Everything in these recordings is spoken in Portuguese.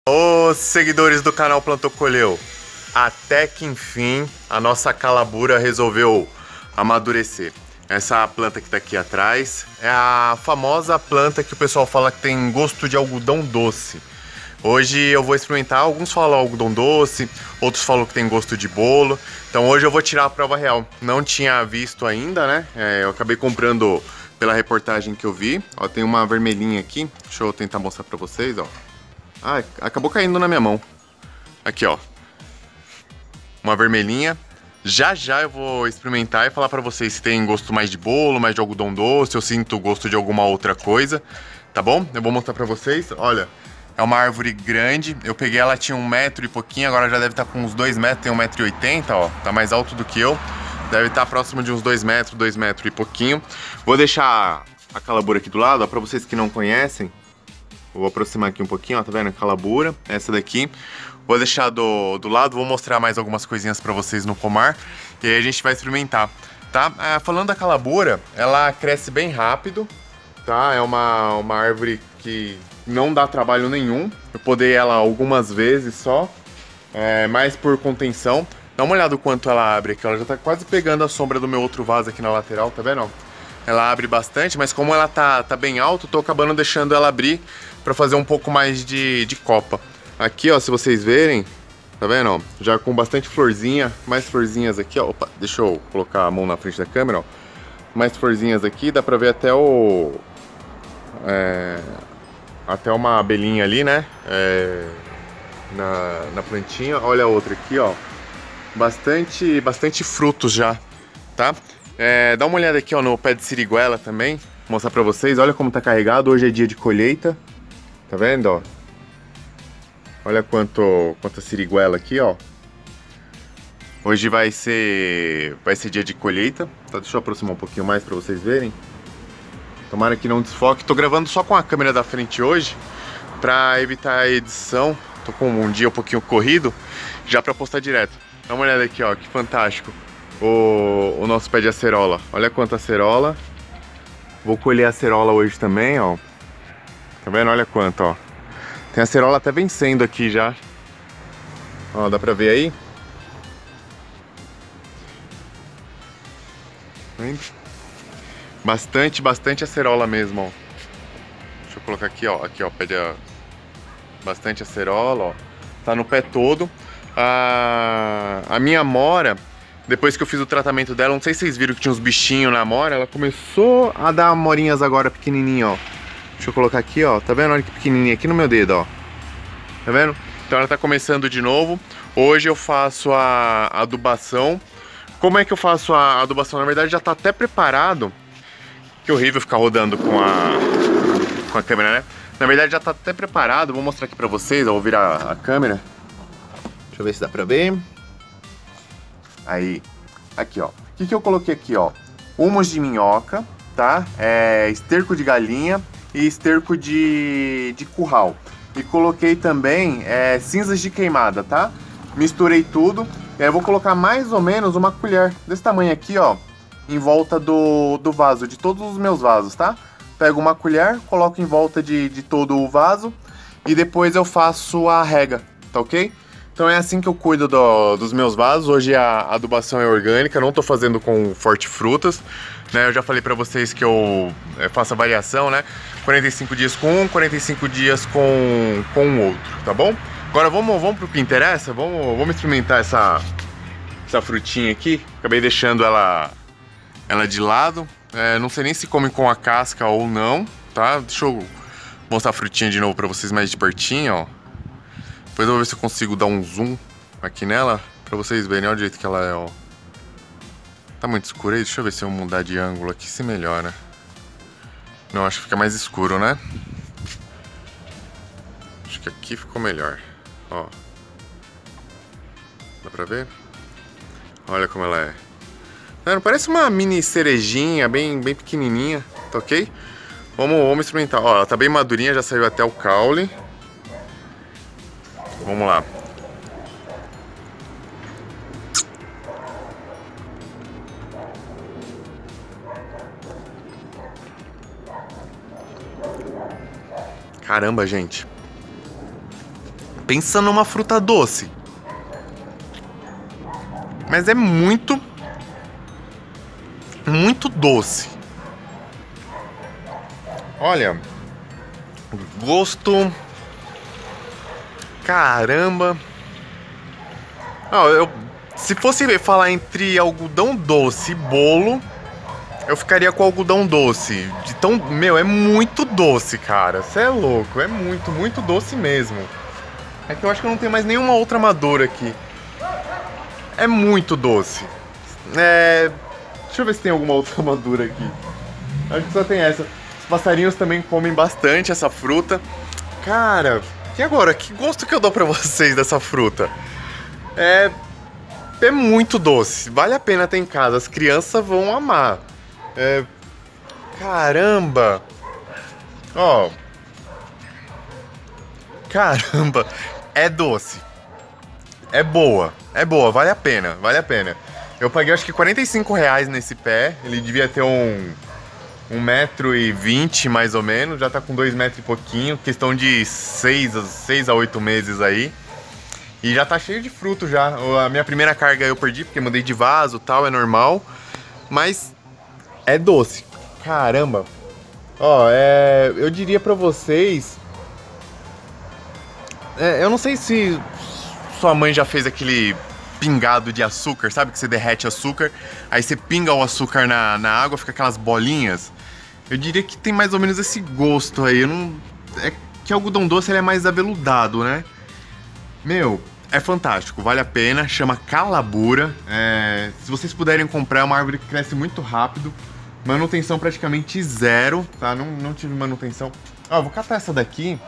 Os seguidores do canal Plantou Colheu, até que enfim a nossa calabura resolveu amadurecer. Essa planta que tá aqui atrás é a famosa planta que o pessoal fala que tem gosto de algodão doce. Hoje eu vou experimentar, alguns falam algodão doce, outros falam que tem gosto de bolo. Então hoje eu vou tirar a prova real. Não tinha visto ainda, né? Eu acabei comprando pela reportagem que eu vi. Ó, tem uma vermelhinha aqui, deixa eu tentar mostrar pra vocês, ó. Ah, acabou caindo na minha mão. Aqui, ó. Uma vermelhinha. Já já eu vou experimentar e falar pra vocês se tem gosto mais de bolo, mais de algodão doce, eu sinto gosto de alguma outra coisa, tá bom? Eu vou mostrar pra vocês. Olha, é uma árvore grande. Eu peguei ela, tinha 1 metro e pouquinho, agora já deve estar com uns 2 metros, tem 1,80 m, ó. Tá mais alto do que eu. Deve estar próximo de uns 2 metros, 2 metros e pouquinho. Vou deixar a calabura aqui do lado, ó, pra vocês que não conhecem. Vou aproximar aqui um pouquinho, ó, tá vendo? A calabura, essa daqui. Vou deixar do lado, vou mostrar mais algumas coisinhas pra vocês no pomar. E aí a gente vai experimentar, tá? Falando da calabura, ela cresce bem rápido, tá? É uma árvore que não dá trabalho nenhum. Eu podei ela algumas vezes só, mais por contenção. Dá uma olhada o quanto ela abre aqui, ela já tá quase pegando a sombra do meu outro vaso aqui na lateral, tá vendo? Ela abre bastante, mas como ela tá bem alta, eu tô acabando deixando ela abrir pra fazer um pouco mais de copa. Aqui, ó, se vocês verem, tá vendo, ó? Já com bastante florzinha, mais florzinhas aqui, ó. Opa, deixa eu colocar a mão na frente da câmera, ó. Mais florzinhas aqui, dá pra ver até até uma abelhinha ali, né? Na plantinha. Olha a outra aqui, ó. Bastante frutos já, tá? Dá uma olhada aqui, ó, no pé de siriguela também. Vou mostrar pra vocês, olha como tá carregado. Hoje é dia de colheita, tá vendo, ó? Olha quanta siriguela aqui, ó. Hoje vai ser dia de colheita, tá? Deixa eu aproximar um pouquinho mais pra vocês verem. Tomara que não desfoque. Tô gravando só com a câmera da frente hoje, pra evitar a edição. Tô com um dia um pouquinho corrido, já pra postar direto. Dá uma olhada aqui, ó, que fantástico. O nosso pé de acerola. Olha quanta acerola. Vou colher a acerola hoje também, ó. Tá vendo? Olha quanto, ó. Tem acerola até vencendo aqui já. Ó, dá pra ver aí? Bastante acerola mesmo, ó. Deixa eu colocar aqui, ó. Aqui, ó, pé de... Bastante acerola, ó. Tá no pé todo. A minha amora, depois que eu fiz o tratamento dela, não sei se vocês viram que tinha uns bichinhos na amora, ela começou a dar amorinhas agora pequenininha, ó. Deixa eu colocar aqui, ó. Tá vendo? Olha que pequenininha aqui no meu dedo, ó. Tá vendo? Então ela tá começando de novo. Hoje eu faço a adubação. Como é que eu faço a adubação? Na verdade já tá até preparado. Que horrível ficar rodando com a câmera, né? Na verdade já tá até preparado. Vou mostrar aqui pra vocês. Eu vou virar a câmera. Deixa eu ver se dá pra ver. Aí. Aqui, ó. O que eu coloquei aqui, ó? Humus de minhoca, tá? Esterco de galinha e esterco de curral. E coloquei também cinzas de queimada, tá? Misturei tudo. E aí eu vou colocar mais ou menos uma colher desse tamanho aqui, ó, em volta do vaso, de todos os meus vasos, tá? Pego uma colher, coloco em volta de todo o vaso e depois eu faço a rega, tá ok? Então é assim que eu cuido dos meus vasos. Hoje a adubação é orgânica, não tô fazendo com frutas, né? Eu já falei pra vocês que eu faço a variação, né? 45 dias com um, 45 dias com o outro, tá bom? Agora vamos pro que interessa, vamos experimentar essa frutinha aqui. Acabei deixando ela de lado. Não sei nem se come com a casca ou não, tá? Deixa eu mostrar a frutinha de novo pra vocês mais de pertinho, ó. Depois eu vou ver se eu consigo dar um zoom aqui nela, pra vocês verem, olha o jeito que ela é, ó. Tá muito escuro aí? Deixa eu ver se eu mudar de ângulo aqui, se melhora. Não, acho que fica mais escuro, né? Acho que aqui ficou melhor, ó. Dá pra ver? Olha como ela é. Não, parece uma mini cerejinha, bem pequenininha, tá ok? Vamos experimentar. Ó, ela tá bem madurinha, já saiu até o caule. Vamos lá. Caramba, gente. Pensa numa fruta doce. Mas é muito doce. Olha, gosto... Caramba. Se fosse falar entre algodão doce e bolo, eu ficaria com algodão doce. De tão... Meu, é muito doce, cara. Você é louco. É muito doce mesmo. É que eu acho que eu não tenho mais nenhuma outra madura aqui. É muito doce. Deixa eu ver se tem alguma outra madura aqui. Acho que só tem essa. Os passarinhos também comem bastante essa fruta. Cara, e agora? Que gosto que eu dou pra vocês dessa fruta? É muito doce. Vale a pena ter em casa. As crianças vão amar. Caramba! Ó. Caramba! É doce. É boa, vale a pena, Eu paguei acho que R$45 nesse pé. Ele devia ter um 1,20 m mais ou menos. Já tá com 2 metros e pouquinho. Questão de 6 a 8 meses aí. E já tá cheio de fruto já. A minha primeira carga eu perdi porque mudei de vaso e tal, é normal. Mas é doce. Caramba. Ó, eu diria pra vocês... eu não sei se sua mãe já fez aquele pingado de açúcar, sabe? Que você derrete açúcar, aí você pinga o açúcar na água, fica aquelas bolinhas. Eu diria que tem mais ou menos esse gosto aí. É que algodão doce ele é mais aveludado, né? Meu, é fantástico, vale a pena, chama calabura. Se vocês puderem comprar, é uma árvore que cresce muito rápido. Manutenção praticamente zero, tá? Não tive manutenção. Ó, vou catar essa daqui.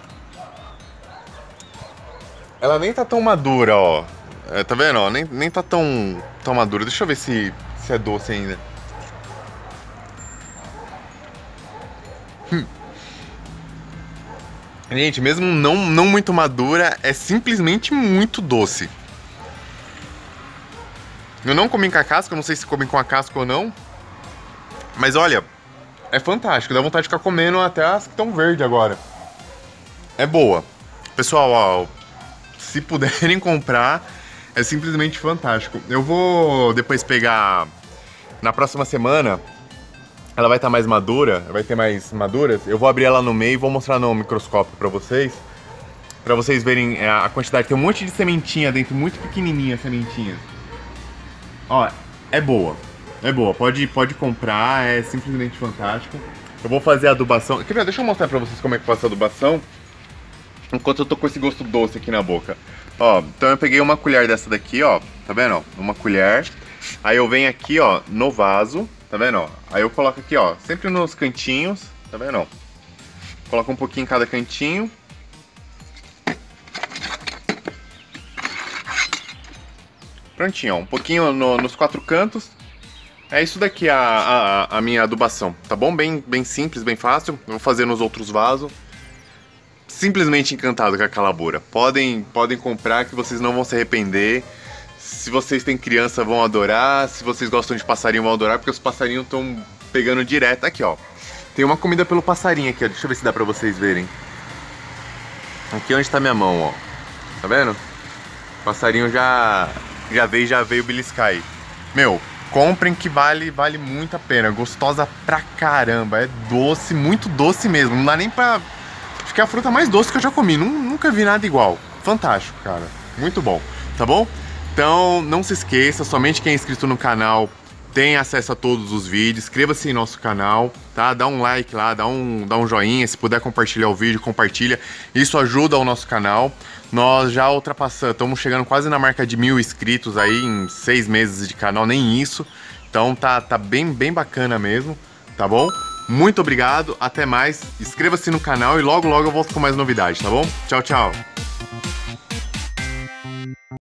Ela nem tá tão madura, ó. Tá vendo, ó? Nem tá tão madura. Deixa eu ver se é doce ainda. Gente, mesmo não muito madura, é simplesmente muito doce. Eu não comi com a casca, eu não sei se comem com a casca ou não. Mas olha, é fantástico. Dá vontade de ficar comendo até as que estão verdes agora. É boa. Pessoal, ó... Se puderem comprar, é simplesmente fantástico. Eu vou depois pegar... Na próxima semana, ela vai estar mais madura, vai ter mais maduras. Eu vou abrir ela no meio e vou mostrar no microscópio pra vocês verem a quantidade. Tem um monte de sementinha dentro, muito pequenininha as sementinhas. Ó, é boa. Pode comprar, é simplesmente fantástico. Eu vou fazer a adubação. Quer ver? Deixa eu mostrar pra vocês como é que eu faço a adubação. Enquanto eu tô com esse gosto doce aqui na boca. Ó, então eu peguei uma colher dessa daqui, ó. Tá vendo, ó? Uma colher. Aí eu venho aqui, ó, no vaso. Tá vendo, ó? Aí eu coloco aqui, ó, sempre nos cantinhos. Tá vendo, ó? Coloco um pouquinho em cada cantinho. Prontinho, ó. Um pouquinho nos 4 cantos. É isso daqui a minha adubação, tá bom? Bem simples, bem fácil. Eu vou fazer nos outros vasos. Simplesmente encantado com a calabura. Podem comprar que vocês não vão se arrepender. Se vocês têm criança, vão adorar. Se vocês gostam de passarinho, vão adorar, porque os passarinhos estão pegando direto. Aqui, ó. Tem uma comida pelo passarinho aqui, ó. Deixa eu ver se dá pra vocês verem. Aqui onde tá minha mão, ó. Tá vendo? O passarinho já veio beliscar aí. Meu, comprem que vale muito a pena. Gostosa pra caramba. É doce, muito doce mesmo. Não dá nem pra... Acho que é a fruta mais doce que eu já comi. Nunca vi nada igual. Fantástico, cara. Muito bom. Tá bom? Então, não se esqueça. Somente quem é inscrito no canal tem acesso a todos os vídeos. Inscreva-se em nosso canal, tá? Dá um like lá, dá um joinha. Se puder compartilhar o vídeo, compartilha. Isso ajuda o nosso canal. Nós já ultrapassamos, estamos chegando quase na marca de 1000 inscritos aí em 6 meses de canal, nem isso. Então tá bem bacana mesmo, tá bom? Muito obrigado, até mais. Inscreva-se no canal e logo eu volto com mais novidades, tá bom? Tchau, tchau.